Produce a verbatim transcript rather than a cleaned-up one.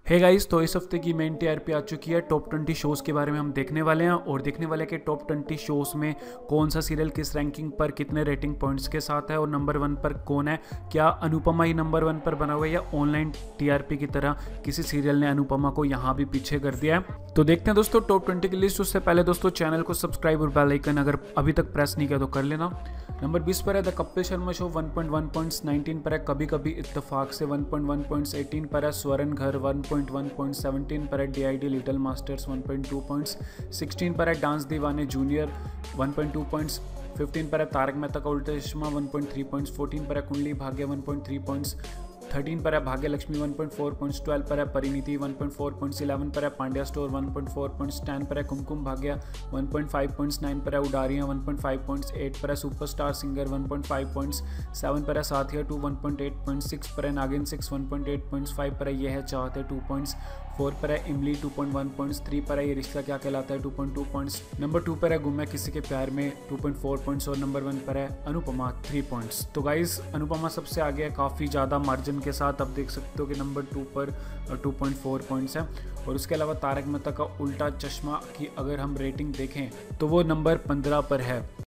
Hey guys, तो इस हफ्ते की मेन टीआरपी आ चुकी है। टॉप ट्वेंटी शोज़ के बारे में हम देखने वाले हैं और देखने वाले कि टॉप ट्वेंटी शोज़ में कौन सा सीरियल किस रैंकिंग पर कितने रेटिंग पॉइंट्स के साथ है और नंबर वन पर कौन है। क्या अनुपमा ही नंबर वन पर बना हुआ है या ऑनलाइन टीआरपी की तरह किसी सीरियल ने अनुपमा को यहाँ भी पीछे कर दिया है। तो देखते हैं दोस्तों टॉप ट्वेंटी की लिस्ट। उससे पहले दोस्तों चैनल को सब्सक्राइब और बेल आइकन अगर अभी तक प्रेस नहीं किया तो कर लेना। नंबर बीस पर है the Kapil Sharma show one point one points nineteen पर है कभी कभी इत्तेफाक से one point one points eighteen पर है Swaran Ghar one point one point seventeen पर है DID little masters one point two points sixteen पर है dance Deewane junior one point two points fifteen पर है Taarak Mehta Ka Ooltah Chashmah one point three points fourteen पर है Kundali Bhagya one point three points thirteen पर है Bhagya Lakshmi one point four points twelve पर है Parineeti one point four points eleven पर है Pandya store one point four points ten पर है Kumkum Bhagya one point five points nine पर है Udaariyaan one point five points eight पर है superstar singer one point five points seven पर है Saathiya two one point eight points six पर है Naagin six one point eight points five पर है यह है चाहते टू पॉइंट्स फोर पर है Imlie two point one points three पर है Yeh Rishta Kya Kehlata Hai two point two points number two पर है Ghum Hai Kisi Ke Pyaar Mein two point four points और नंबर वन पर है अनुपमा थ्री पॉइंट्स। तो गाइज अनुपमा सबसे आगे है काफ़ी ज़्यादा मार्जिन के साथ। अब देख सकते हो कि नंबर टू पर टू पॉइंट फोर पॉइंट्स है और उसके अलावा तारक मेहता का उल्टा चश्मा की अगर हम रेटिंग देखें तो वो नंबर पंद्रह पर है।